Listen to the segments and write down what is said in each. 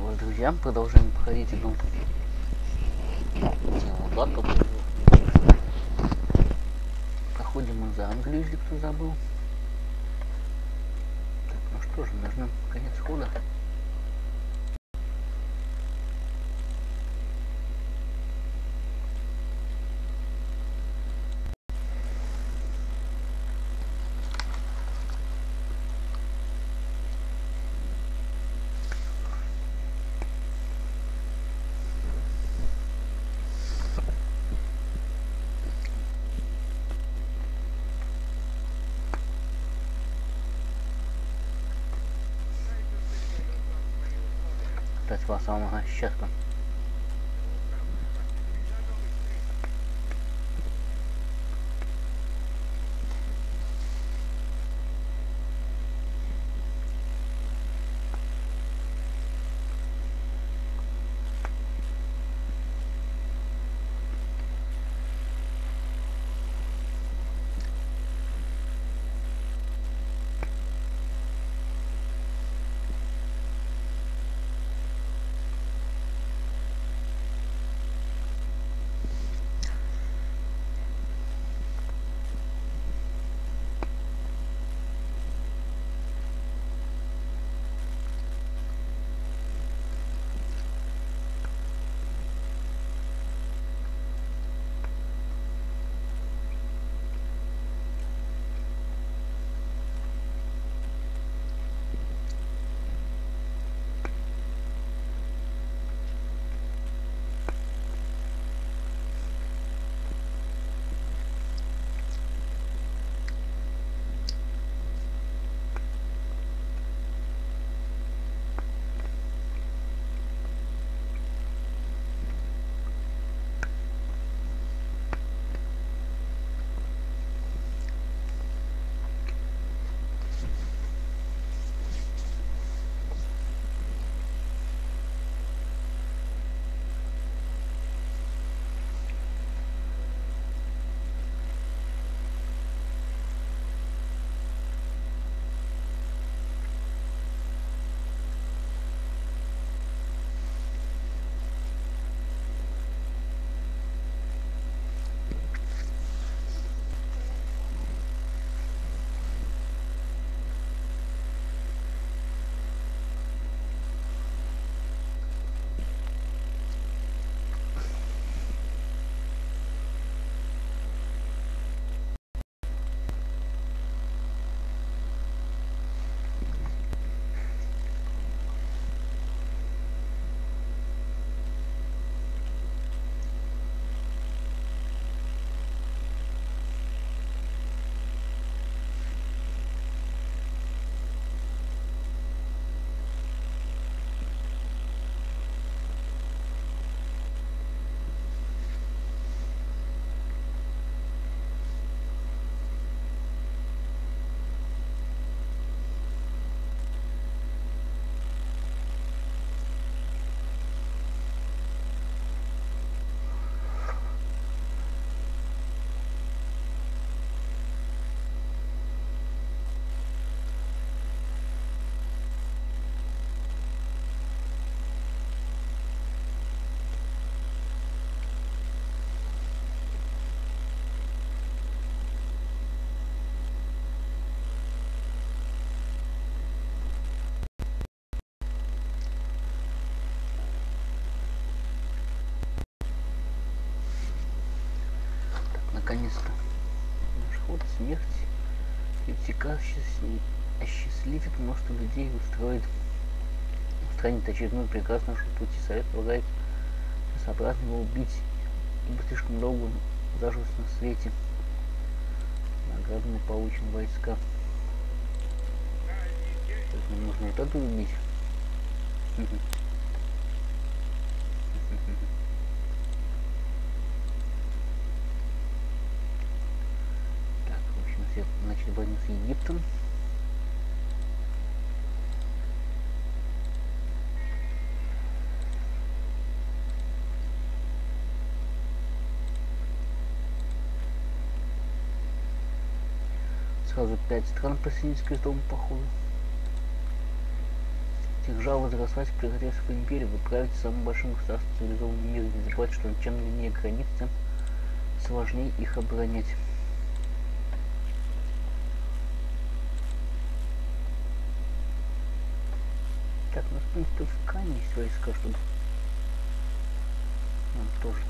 Здорово, друзья, продолжаем проходить игру. Проходим мы за Англию, если кто забыл. Так, ну что же, нажмем конец хода. Вас самого счастья. Наконец-то наш ход смерти осчастливит множество людей и устранит очередной приказ нашего пути. Совет полагает целесообразно его убить, ибо слишком долго он зажился на свете. Награду мы получим войска. Нам нужно вот это убить. Начали войну с Египтом. Сразу 5 стран присоединились к крестовому походу. продолжал возрастать превратившись в империю, вы правите самым большим государством цивилизованного мира. Не забывайте, что чем длиннее границы, тем сложнее их оборонять. Так, у нас, в принципе, в Кане есть войска, чтобы нам тоже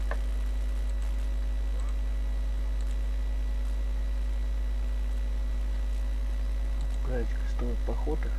отправить крестовый поход их.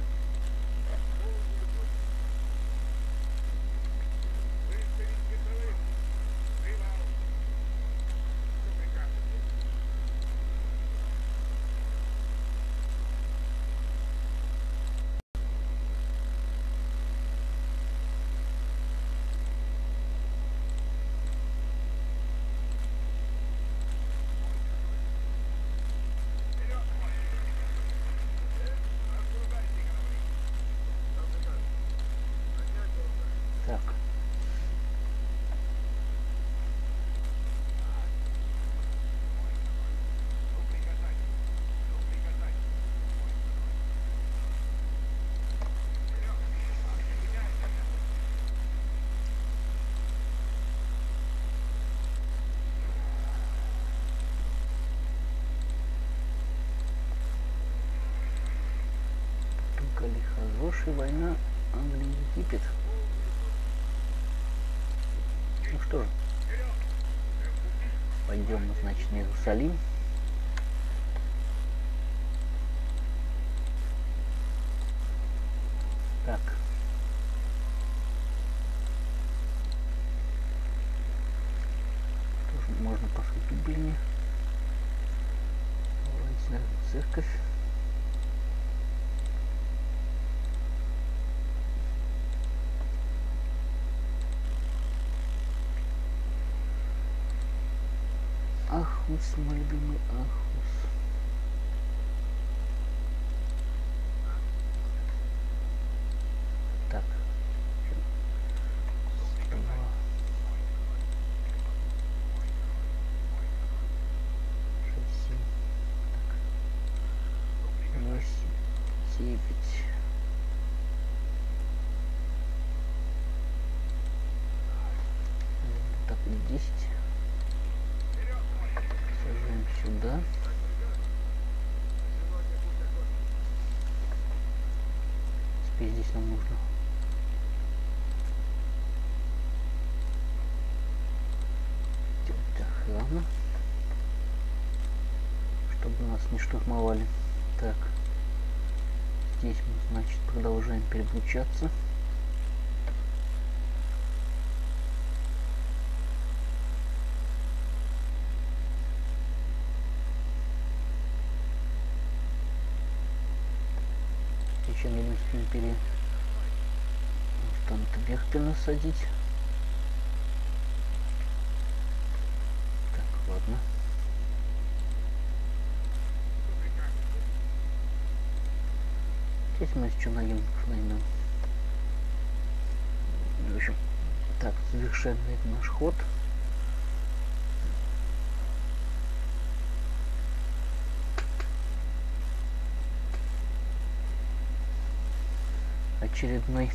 Так. Только хорошая война Англии-Египет. Ну что же, пойдем, значит, на Иерусалим. Так. Тоже можно послать Библии. Давайте в церковь. Ахус, мой любимый Ахус. Так. 6, 7. Так. 8, 9. Так, 10. Сажаем сюда. Теперь здесь нам нужно делать охрану, чтобы нас не штурмовали. Так, здесь мы, значит, продолжаем переключаться. Священной Римской империи станут вверх насадить. Так, ладно. Здесь мы еще нагим войну. В общем, так, завершаем на этом наш ход. Очередной.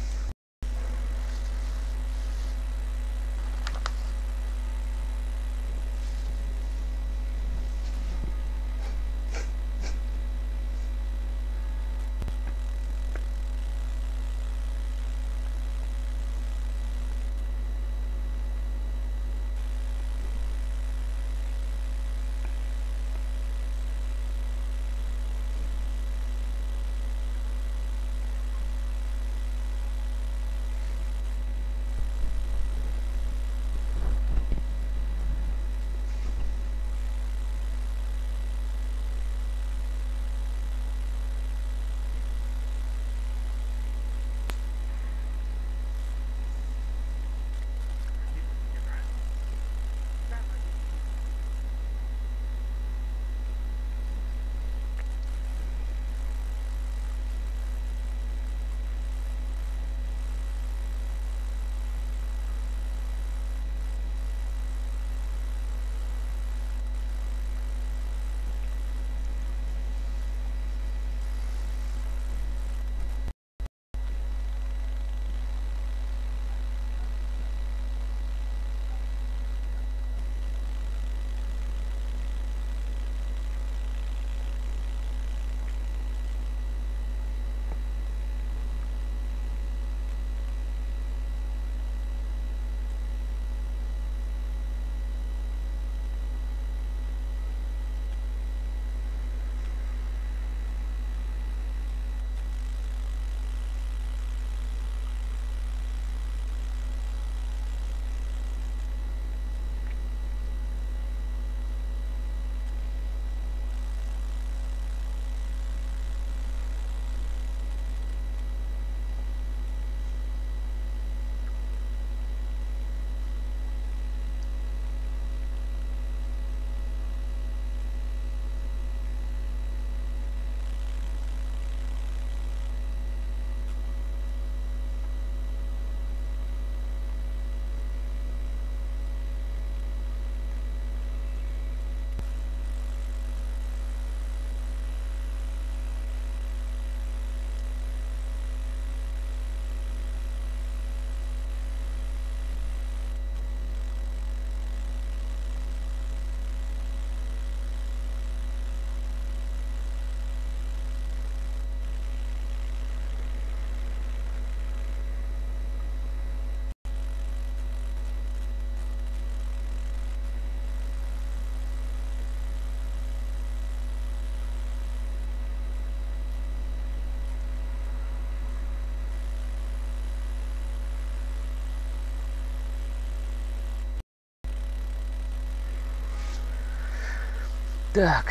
Так,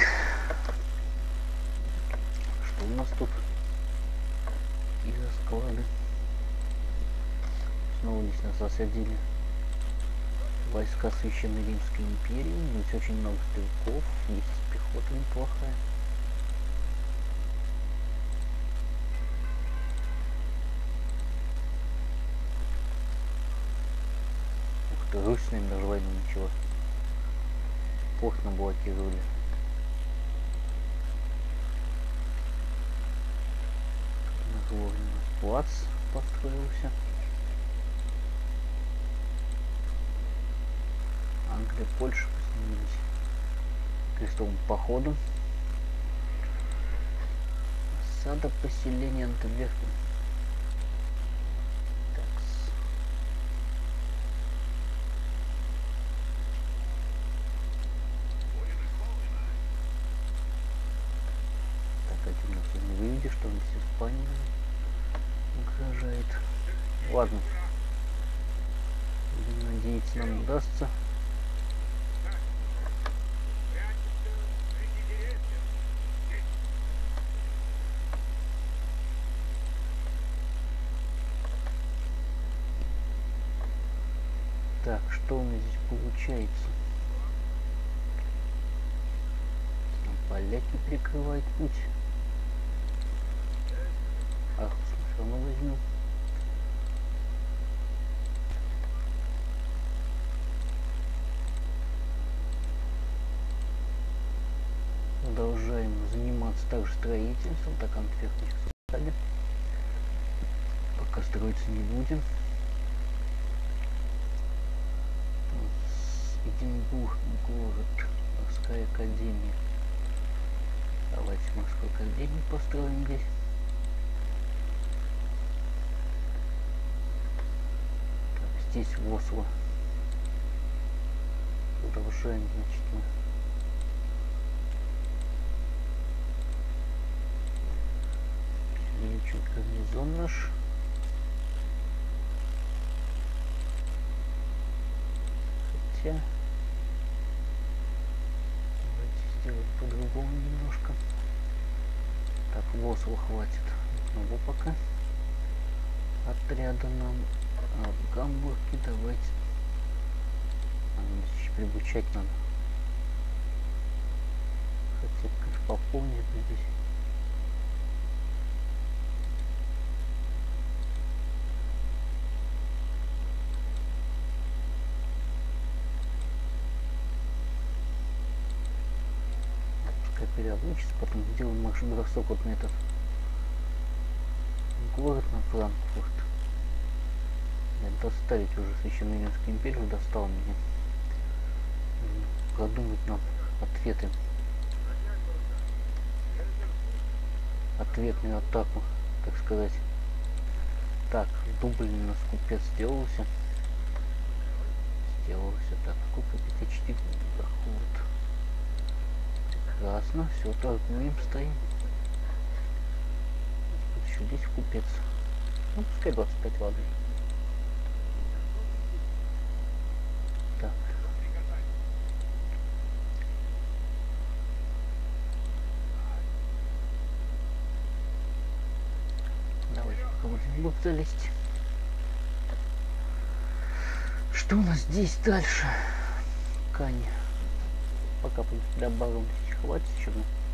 что у нас тут? Из-за склады. Снова здесь нас осадили войска Священной Римской империи. Здесь очень много стрелков, есть пехота неплохая. Ух ты, Русь с нами даже войну начала. Порт наблокировали. На Глорне у нас плац построился. Англия, Польша присоединились к крестовому походу. Осада поселения Антверпен. Что здесь Испания угрожает. Ладно. Будем надеяться, нам удастся. Так, что у нас здесь получается? Поляки прикрывают путь. Ах, все равно возьмем. Продолжаем заниматься также строительством. Так, Антверпен сейчас оставим. Пока строиться не будем. Эдинбург, город, морская академия. Давайте морскую академию построим здесь. Здесь в Осло. Продолжаем, значит, мы увеличим гарнизон наш. Хотя давайте сделать по-другому немножко. Так, в Осло хватит одного пока отряда нам. А в Гамбурге давайте. Здесь прибучать надо. Хотя, конечно, пополнить здесь. Пускай переобучится, потом сделаем марш-бросок вот на этот город, на Франкфурт. Доставить уже Священную Римскую империю, достал меня. Продумать нам ответы. Ответную атаку, так сказать. Так, дубль у нас купец сделался. Так, сколько 54 доход. Прекрасно, все, торгуем, стоим. Еще здесь купец. Ну, пускай 25, ладно. Так. Давайте попробуем вот залезть. Что у нас здесь дальше? Кань. Пока добавим, хватит еще.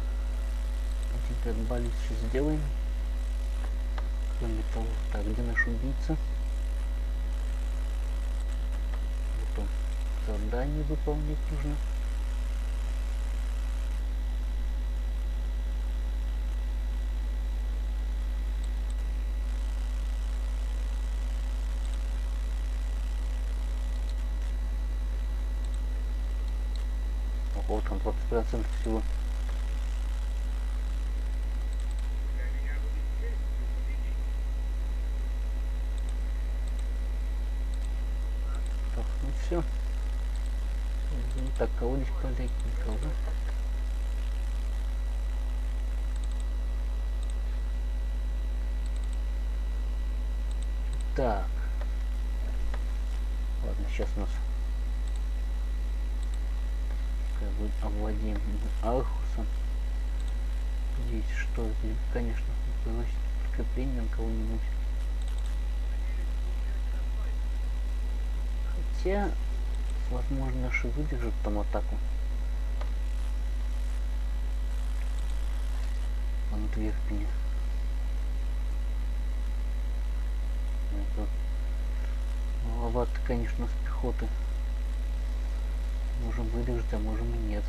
Один баллист сейчас сделаем. Кроме того, так, где наш убийца? Вот он. Задание выполнить нужно. Вот там 20% всего. Так, ну все. Так, кого здесь полететь? Никого. Так. Ладно, сейчас у нас овладеем Архусом. Здесь что? Здесь, конечно, бросить подкрепление на кого-нибудь. Хотя, возможно, наши выдержат там атаку. Антверпене. Это маловато, конечно, с пехоты. Можем выдержать, а можем и нет.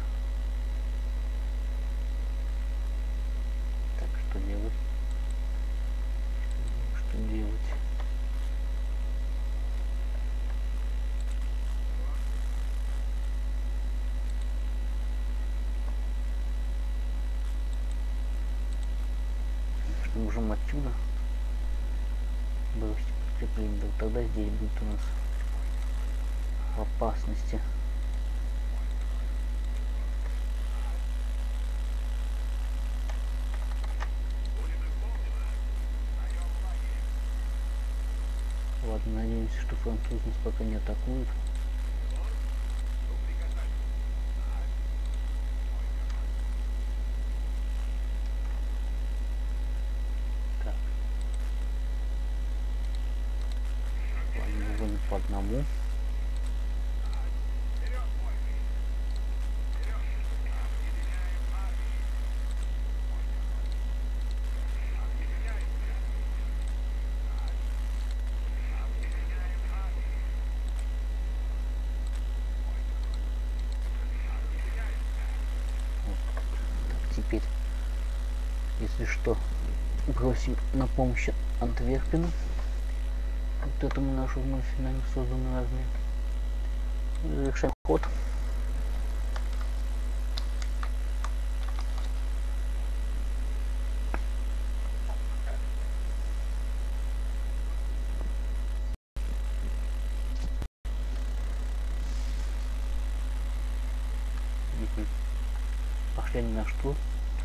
Так, что делать? Что делать? Что можем отсюда бросить подкрепление? Да, тогда здесь будет у нас в опасности. Ладно, надеемся, что французы нас пока не атакуют. Так. Ладно, по одному. Теперь, если что, бросим на помощь Антверпену, вот этому нашу вновь нами созданную армию. Завершаем ход. Пошли они на штурм.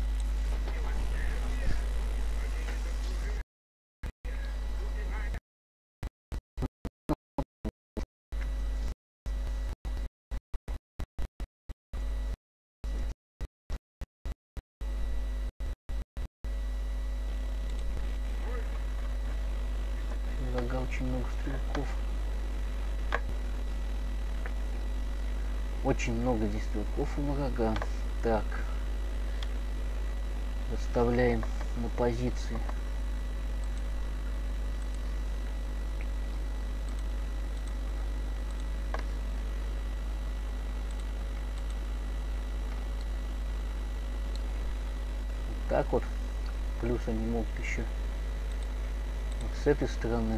Врага очень много стрелков. Очень много здесь стрелков у врага. Так. Расставляем на позиции. Вот так вот. Плюс они могут еще вот с этой стороны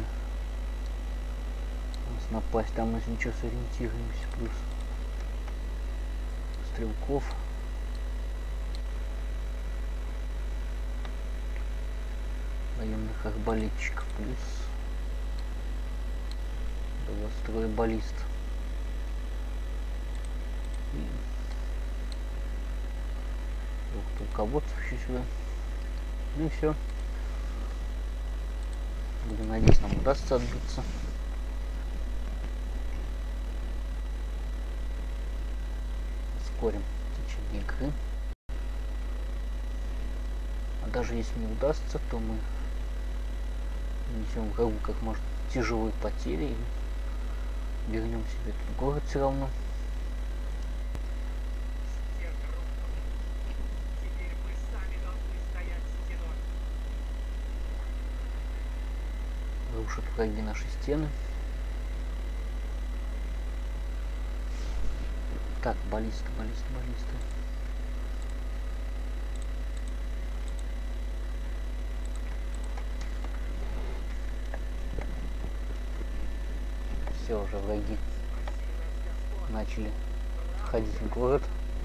нас напасть. Там мы ничего сориентируемся. Плюс стрелков. Военных арбалетчиков. Плюс 22 баллист. И полководцев еще сюда. Ну и все. Буду надеяться, нам удастся отбиться. Ускорим течение игры. А даже если не удастся, то мы нанесем врагу как можно тяжелые потери и вернем себе этот город все равно. Рушат враги наши стены. Так, баллисты. Все, уже враги начали входить в город.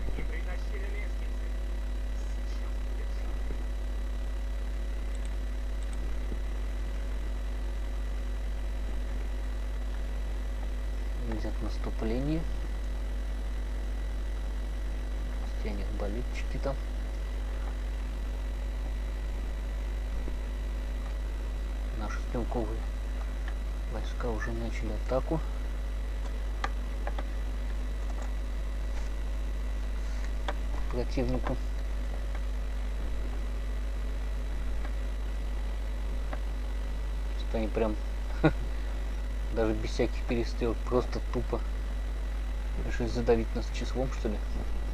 Идет наступление. Стене баллистики там. Наши стрелковые войска уже начали атаку. противнику. Что они прям даже без всяких перестрелок, просто тупо решили задавить нас числом, что ли.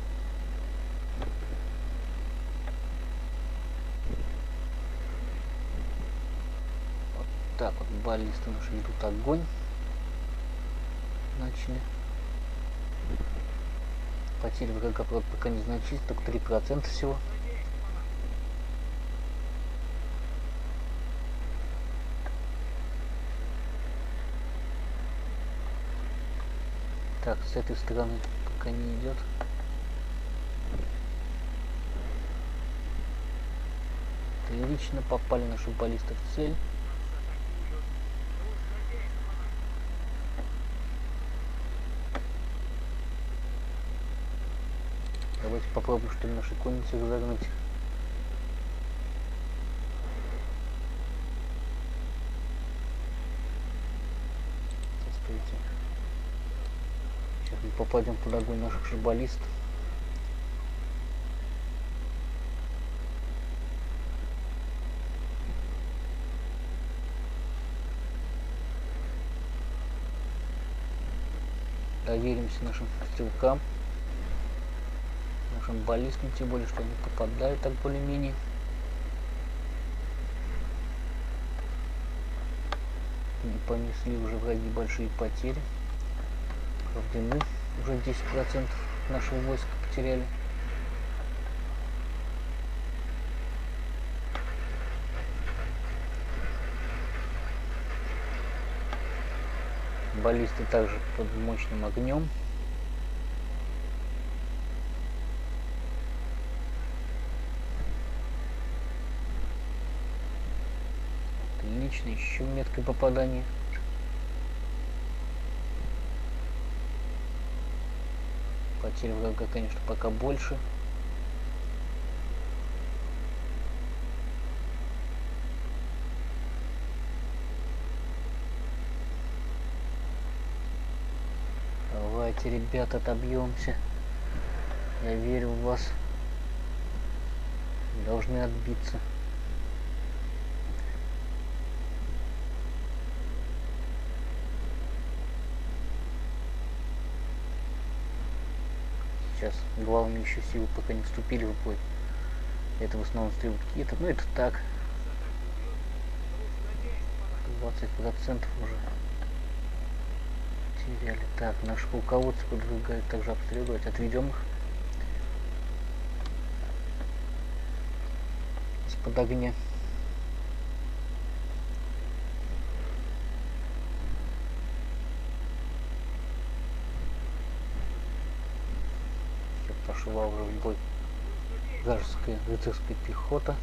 Вот так вот баллисты наши ведут огонь. Начали. Потери врага, правда, пока незначительно, только 3% всего. Так, с этой стороны пока не идет. Отлично, попали наши баллисты в цель. Давайте попробуем, что ли, наши конницы разогнать. Смотрите. Сейчас мы попадем под огонь наших же баллистов. Доверимся нашим стрелкам, нашим баллистам, тем более, что они попадают так более-менее. Понесли уже враги большие потери. Правда, мы уже 10% нашего войска потеряли. Баллисты также под мощным огнем. Отлично, еще меткое попадание. Потеря врага, конечно, пока больше. Давайте, ребята, отобьемся. Я верю в вас. Должны отбиться. Сейчас главные еще силы пока не вступили в бой. Это в основном стрелки. Это, ну это так. 20% уже теряли. Так, наши полководцы продвигают также обстреливать. Отведем их из-под огня. Все, пошла уже в бой вражеская рыцарская пехота.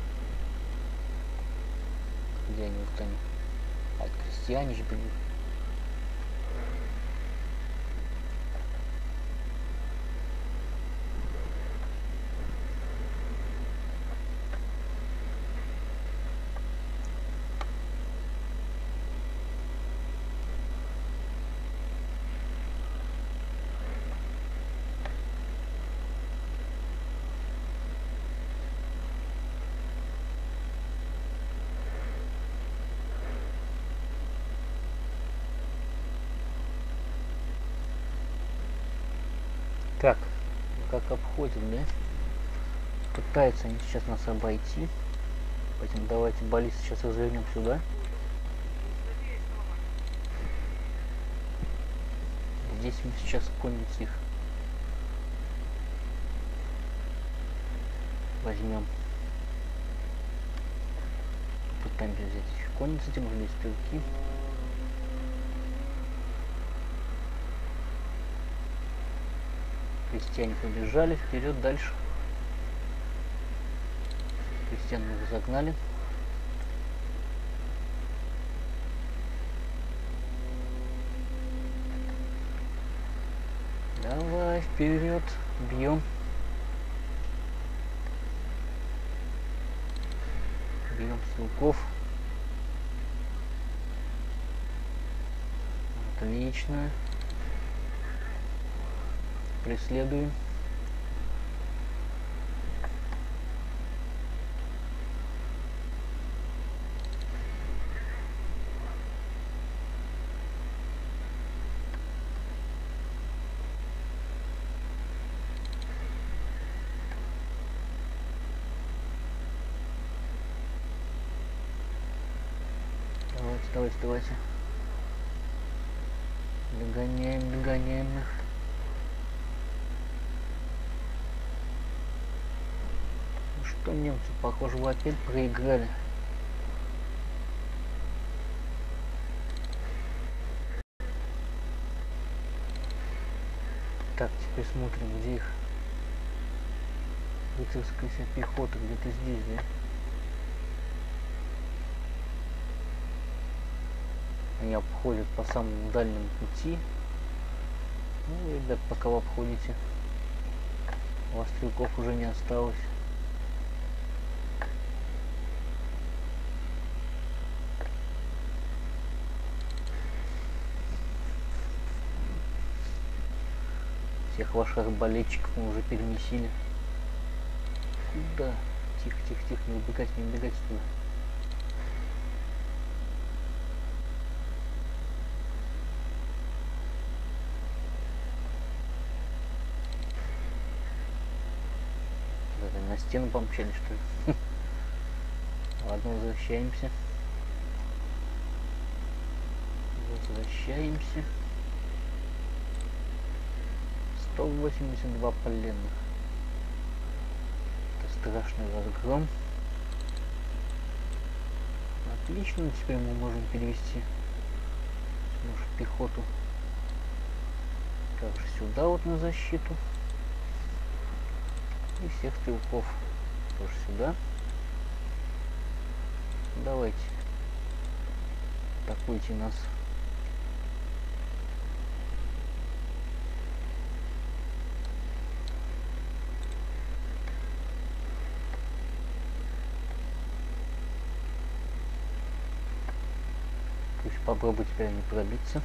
Где они? Вот они. А, крестьяне же, блин. Так, как обходим, да? Пытаются они сейчас нас обойти. Поэтому давайте баллист сейчас развернем сюда. Здесь мы сейчас конницы их возьмем. Пытаемся взять их конницы, тем более стрелки. Крестьяне побежали вперед дальше. Крестьян мы разогнали. Давай вперед, бьем. Бьем стрелков. Отлично. Преследуем. Давайте. Догоняем их. Ну что, немцы, похоже, вы опять проиграли. Так, теперь смотрим, где их рыцарская пехота, где-то здесь, да? Они обходят по самому дальнему пути. Ну, ребят, пока вы обходите, у вас стрелков уже не осталось. Всех ваших арбалетчиков мы уже перемесили. Куда? Тихо, не убегать туда. На стену помчались, что ли? Ладно, возвращаемся. 182 пленных. Это страшный разгром. Отлично, теперь мы можем перевести нашу пехоту также сюда вот на защиту. И всех стрелков тоже сюда. Давайте, атакуйте нас. Пусть попробуй теперь не пробиться.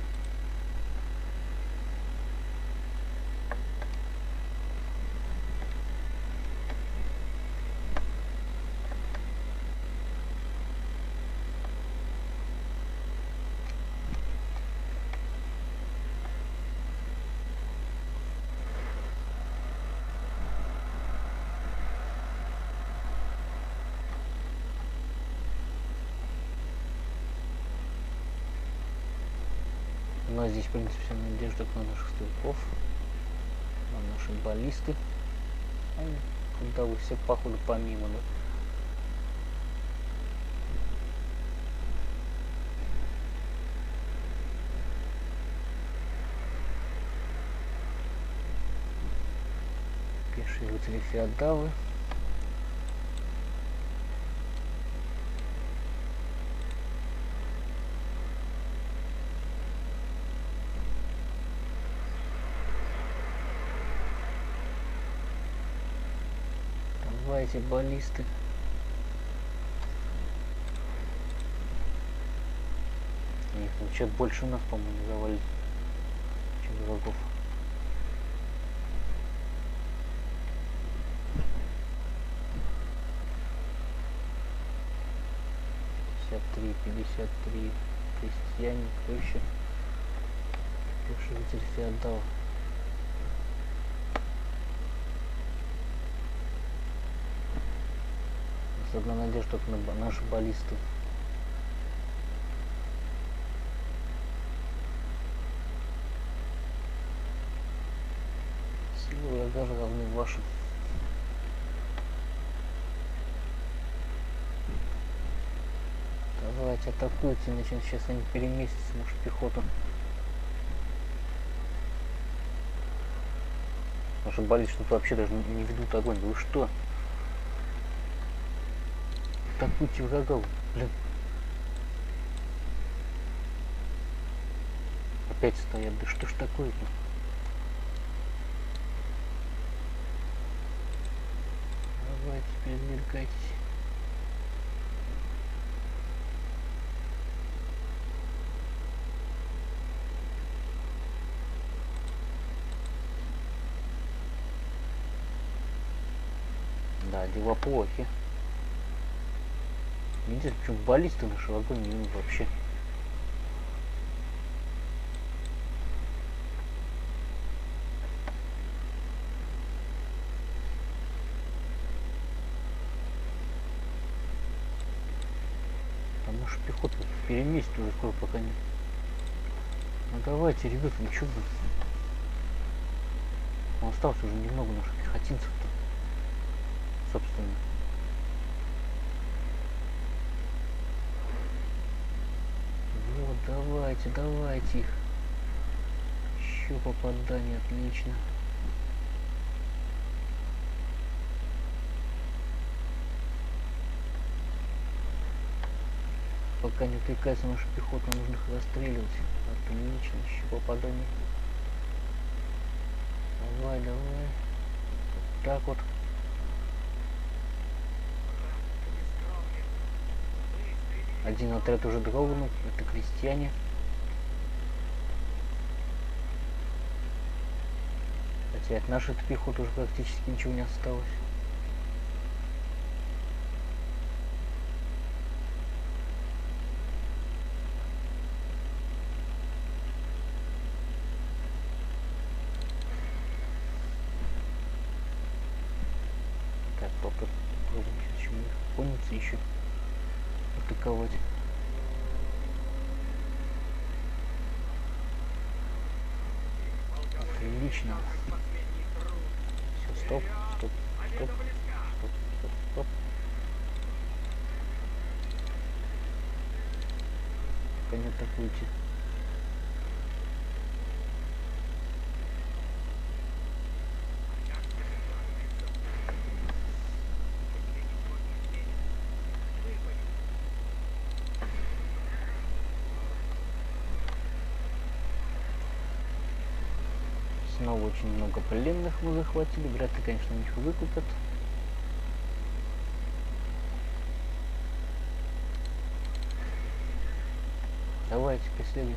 У нас здесь, в принципе, вся надежда на наших стрелков, на наши баллисты. Куда вы все, походу, помимо, да? Пешие рыцари феодалы. Давайте, баллисты. Их вообще больше нас, по-моему, завалить, чем врагов. Пятьдесят три крестьяне, кто еще? Пеший рыцарь феодал. Одна надежда только на наши баллисты. Силы врага же равны вашим. Давайте атакуйте, иначе сейчас они переместятся, нашу пехоту. Наши баллисты тут вообще даже не ведут огонь. Вы что? Атакуйте врагов, блин. Опять стоят, да что ж такое-то? Давайте, передвигайтесь. Да, дела плохи. Видите, почему баллисты наши в огонь не идут вообще. Потому что пехоту переместить уже скоро, пока не... Ну давайте, ребята, ну чё вы? Ну, осталось уже немного наших пехотинцев-то, собственно. Вот, давайте, давайте их. Еще попадание, отлично. Пока не отвлекается наша пехота, нужно их расстреливать. Отлично, еще попадание. Давай, давай. Вот так вот. Один отряд уже дрогнул, это крестьяне. Хотя от нашей пехоты уже практически ничего не осталось. Так, попробуем сейчас еще конницы еще атаковать. Отлично. Все, стоп, стоп, стоп, стоп, стоп, стоп. Пока не атакуйте. Снова очень много пленных мы захватили. Вряд ли, конечно, их выкупят. Давайте преследуем.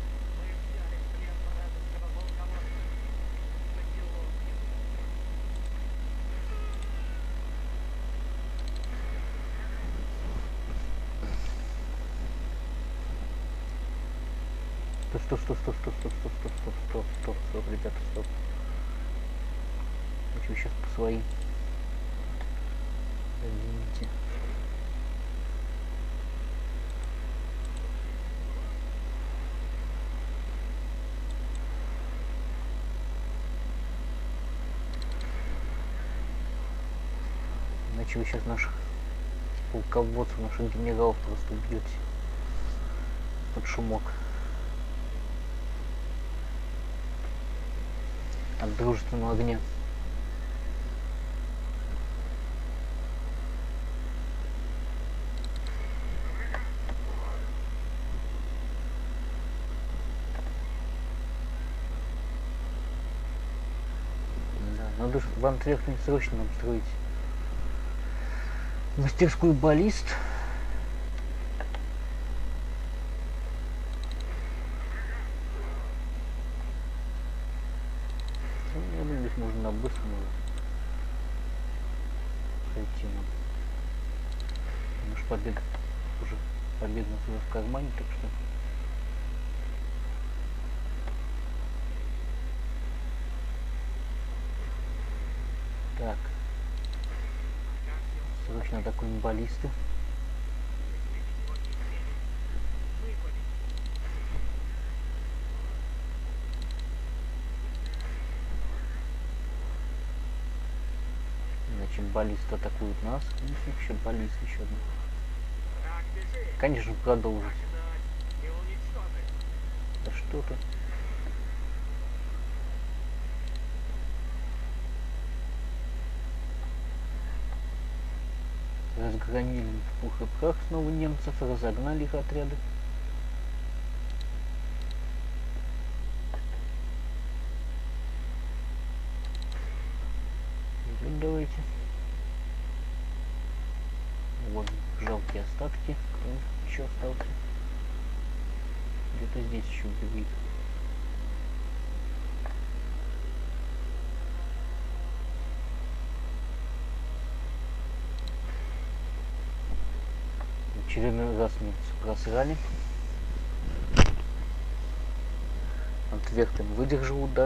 Стоп, стоп, стоп, стоп, стоп, стоп, стоп, стоп, стоп, стоп, стоп, ребята, стоп. Хочу сейчас по своим. Извините. Иначе вы сейчас наших полководцев, наших генералов просто убьете под шумок. От дружественного огня. Да, надо в Антверпене срочно нам строить мастерскую баллист. Я думаю, здесь можно на быстром пройти нам. Наш победа уже победа у нас в кармане, так что так. Срочно атакуем баллисты. Иначе баллисты атакуют нас. Еще баллист еще одна. Конечно, продолжить. Да что-то. Разгромили в пух и прах снова немцев, разогнали их отряды. Идем, давайте. Вот жалкие остатки. Он еще остался. Где-то здесь еще убегает. Очередной раз немцы просрали. Антверпен выдержал удар.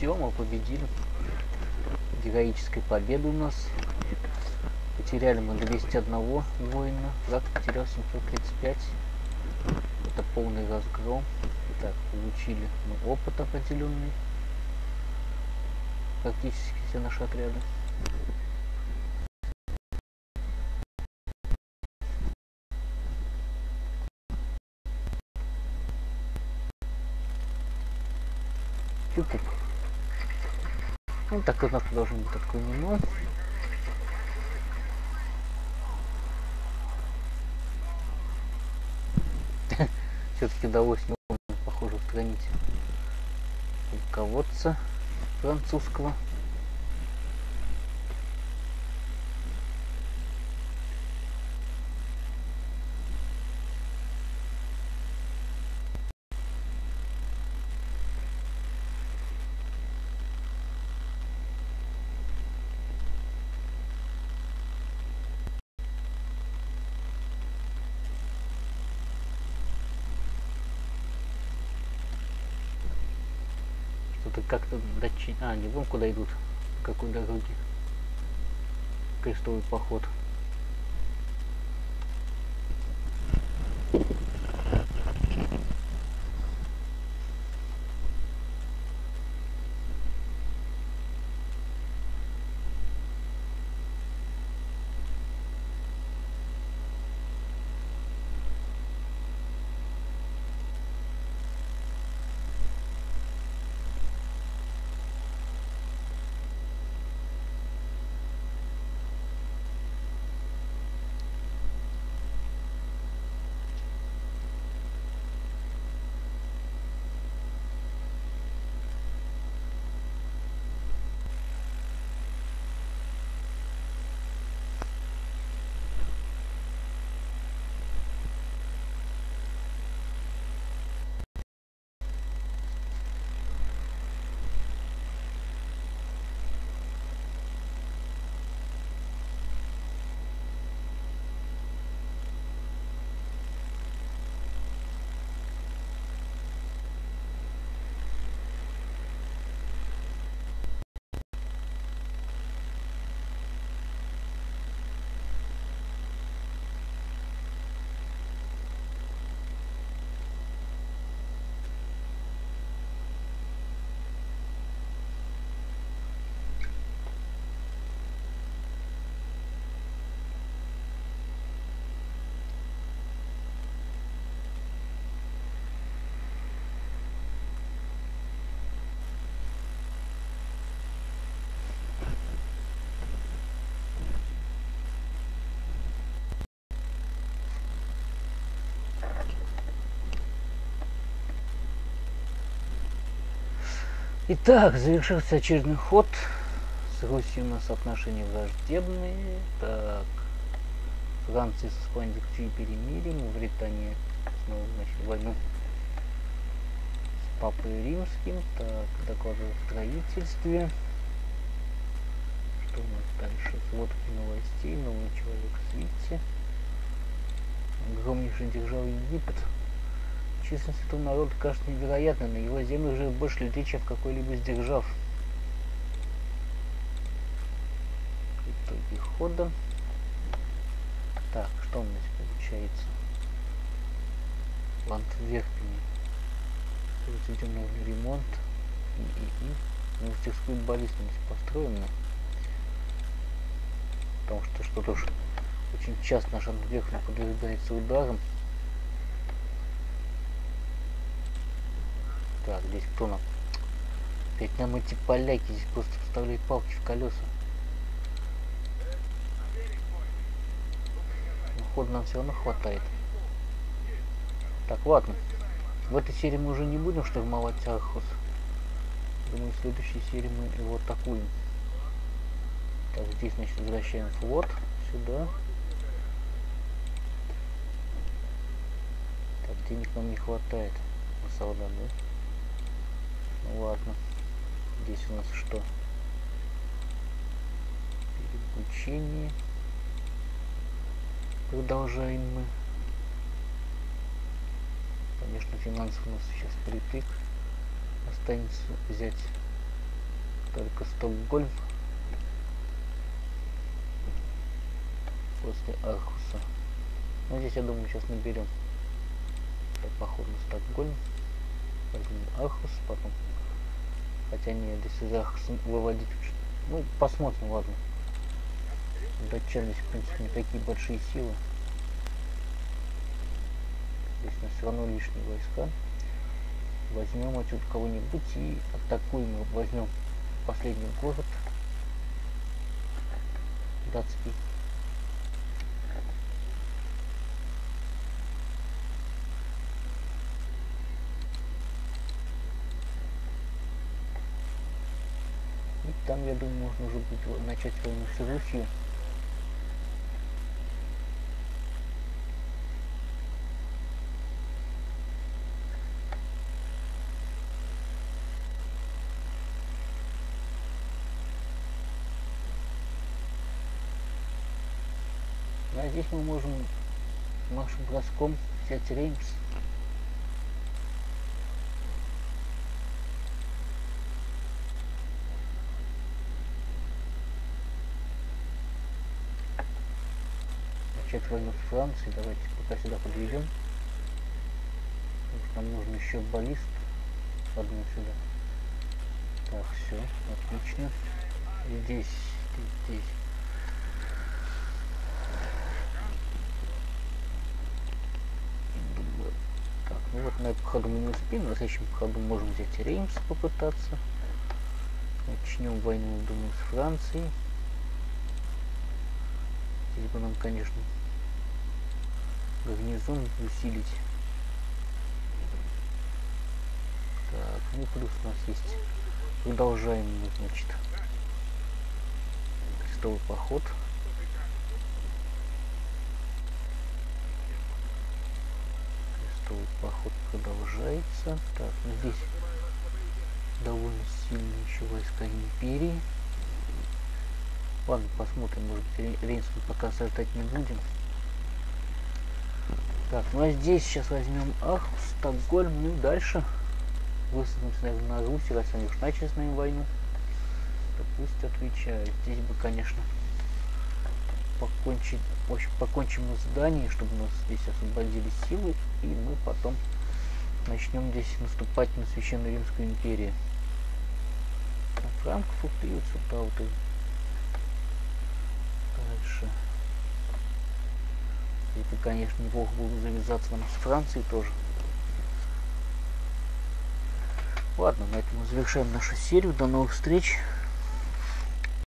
Все, мы победили. Героическая победа у нас. Потеряли мы 201 воина. Враг потерял 735. Это полный разгром. Так, получили мы опыт определенный. Практически все наши отряды. Ютуб. Ну, так у нас должен быть отклонено. Все-таки удалось, ну, похоже, устранить полководца французского. Что-то как-то датчане... А, не вон куда идут. По какой дороге. Крестовый поход. Итак, завершился очередной ход. С Русью у нас отношения враждебные. Так, Франция с Испанией заключили перемирие, Мавритания снова начали войну с Папой Римским. Так, доклады о строительстве. Что у нас дальше? Сводки новостей, новый человек в свите. Огромнейшая держава Египет. Численность этого народа кажется невероятной, на его землях живет больше людей, чем в какой-либо из держав. Итоги хода. Так, что у нас получается? В Антверпене произведен ремонт и мастерскую болезненность построена. Потому что что-то уж очень часто наш Антверпен подвергается ударам. Так, здесь кто нам? Опять нам эти поляки здесь просто вставляют палки в колеса. Но хода нам все равно хватает. Так, ладно. В этой серии мы уже не будем штурмовать Архус. Думаю, в следующей серии мы его атакуем. Так, здесь, значит, возвращаем флот сюда. Так, денег нам не хватает на солдат, да? Ну ладно. Здесь у нас что? Переключение. Продолжаем мы. Конечно, финансов у нас сейчас притык. Останется взять Только Стокгольм после Архуса. Ну, здесь, я думаю, сейчас наберем. Это поход на Стокгольм. Возьмем Архус, потом. Хотя нет, если из Архуса выводить... Ну, посмотрим, ладно. Датчане здесь, в принципе, не такие большие силы. Здесь у нас все равно лишние войска. Возьмем отсюда кого-нибудь и атакуем. Возьмем последний город. Датский. И там, я думаю, можно уже будет начать войну с Русью. А здесь мы можем нашим броском взять Реймс. Начать войну с Францией. Давайте пока сюда подведем. Нам нужно еще баллист. Одну сюда. Так, все, отлично. Здесь. Так, ну вот на этом ходу мы не успеем. На следующем ходу можем взять Реймс попытаться. Начнем войну, думаю, с Францией. Здесь бы нам, конечно, гарнизон усилить. Так, ну плюс у нас есть. Продолжаем мы, значит, крестовый поход. Крестовый поход продолжается. Так, ну здесь довольно сильные еще войска империи. Ладно, посмотрим, может быть, Реймс мы пока сождать не будем. Так, ну а здесь сейчас возьмем Архус, Стокгольм, ну и дальше высадимся, наверное, на Руси, раз они уж начали с нами войну, то пусть отвечают. Здесь бы, конечно, покончить, в общем, покончим мы с Данией, чтобы у нас здесь освободились силы, и мы потом начнем здесь наступать на Священную Римскую империю. Франкфурт и вот сюда вот и дальше. Это, конечно, неплохо было бы завязаться нам с Францией тоже. Ладно, на этом мы завершаем нашу серию. До новых встреч.